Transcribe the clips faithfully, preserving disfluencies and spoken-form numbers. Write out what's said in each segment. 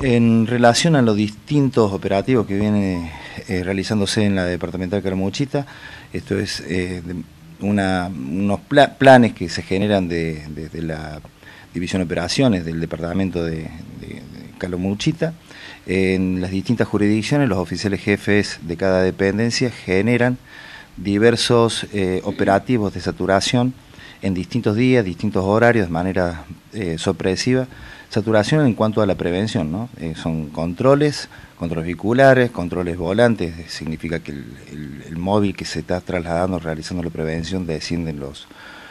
En relación a los distintos operativos que vienen eh, realizándose en la departamental Calamuchita, esto es eh, de una, unos pla planes que se generan desde de, de la División de Operaciones del departamento de, de, de Calamuchita. En las distintas jurisdicciones, los oficiales jefes de cada dependencia generan diversos eh, operativos de saturación en distintos días, distintos horarios, de manera eh, sorpresiva. Saturación en cuanto a la prevención, ¿no? Eh, son controles, controles vehiculares, controles volantes, significa que el, el, el móvil que se está trasladando, realizando la prevención, descienden los,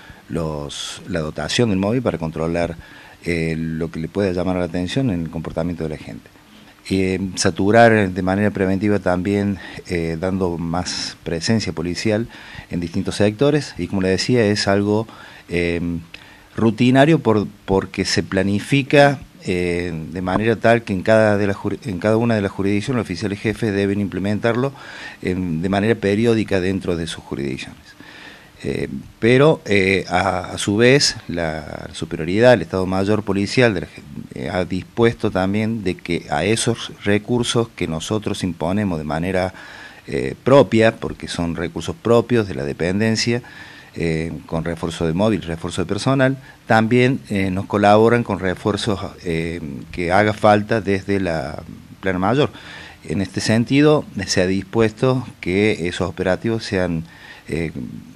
los, la dotación del móvil para controlar eh, lo que le pueda llamar la atención en el comportamiento de la gente. Eh, saturar de manera preventiva también eh, dando más presencia policial en distintos sectores, y como le decía, es algo eh, rutinario por, porque se planifica eh, de manera tal que en cada, de la, en cada una de las jurisdicciones los oficiales jefes deben implementarlo eh, de manera periódica dentro de sus jurisdicciones. Eh, pero eh, a, a su vez la superioridad, el Estado Mayor Policial de la, eh, ha dispuesto también de que a esos recursos que nosotros imponemos de manera eh, propia, porque son recursos propios de la dependencia, eh, con refuerzo de móvil, refuerzo de personal, también eh, nos colaboran con refuerzos eh, que haga falta desde la Plana Mayor. En este sentido, se ha dispuesto que esos operativos sean eh,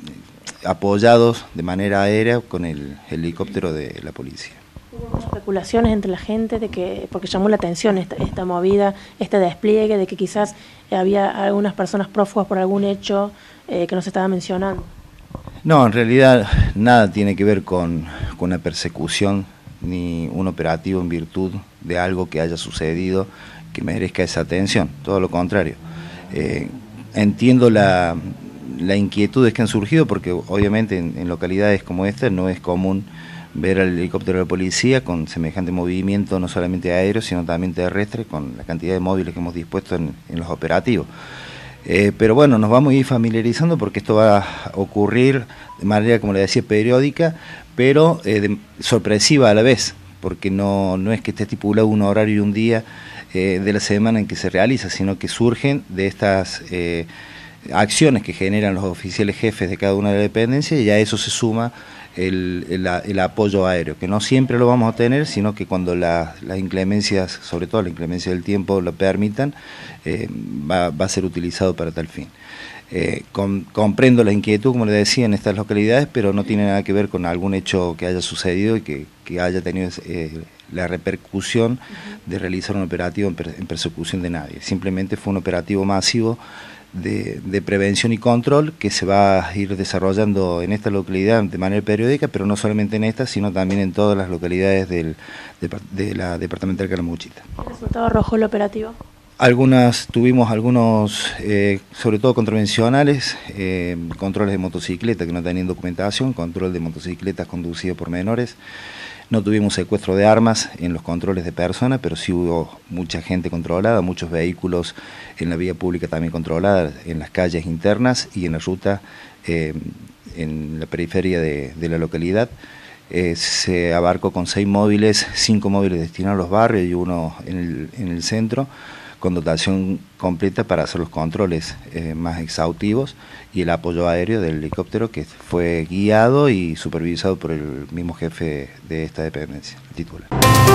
apoyados de manera aérea con el helicóptero de la policía. ¿Hubo especulaciones entre la gente de que, porque llamó la atención esta, esta movida, este despliegue, de que quizás había algunas personas prófugas por algún hecho eh, que no se estaba mencionando? No, en realidad nada tiene que ver con, con una persecución ni un operativo en virtud de algo que haya sucedido que merezca esa atención, todo lo contrario. Eh, entiendo la... las inquietudes que han surgido, porque obviamente en, en localidades como esta no es común ver al helicóptero de la policía con semejante movimiento, no solamente aéreo, sino también terrestre, con la cantidad de móviles que hemos dispuesto en, en los operativos. Eh, pero bueno, nos vamos a ir familiarizando porque esto va a ocurrir de manera, como le decía, periódica, pero eh, de, sorpresiva a la vez, porque no, no es que esté estipulado un horario y un día eh, de la semana en que se realiza, sino que surgen de estas Eh, acciones que generan los oficiales jefes de cada una de las dependencias, y a eso se suma el, el, el apoyo aéreo, que no siempre lo vamos a tener, sino que cuando la, las inclemencias, sobre todo la inclemencia del tiempo, lo permitan, eh, va, va a ser utilizado para tal fin. Eh, com, comprendo la inquietud, como le decía, en estas localidades, pero no tiene nada que ver con algún hecho que haya sucedido y que, que haya tenido eh, la repercusión de realizar un operativo en, per, en persecución de nadie. Simplemente fue un operativo masivo De, de prevención y control que se va a ir desarrollando en esta localidad de manera periódica, pero no solamente en esta, sino también en todas las localidades del, de, de la departamental Calamuchita. ¿Qué resultado arrojó el operativo? Algunas, tuvimos algunos, eh, sobre todo contravencionales, eh, controles de motocicletas que no tenían documentación, control de motocicletas conducidas por menores. No tuvimos secuestro de armas en los controles de personas, pero sí hubo mucha gente controlada, muchos vehículos en la vía pública también controlada, en las calles internas y en la ruta, eh, en la periferia de, de la localidad. Eh, se abarcó con seis móviles, cinco móviles destinados a los barrios y uno en el, en el centro, con dotación completa para hacer los controles eh, más exhaustivos, y el apoyo aéreo del helicóptero que fue guiado y supervisado por el mismo jefe de esta dependencia, el titular.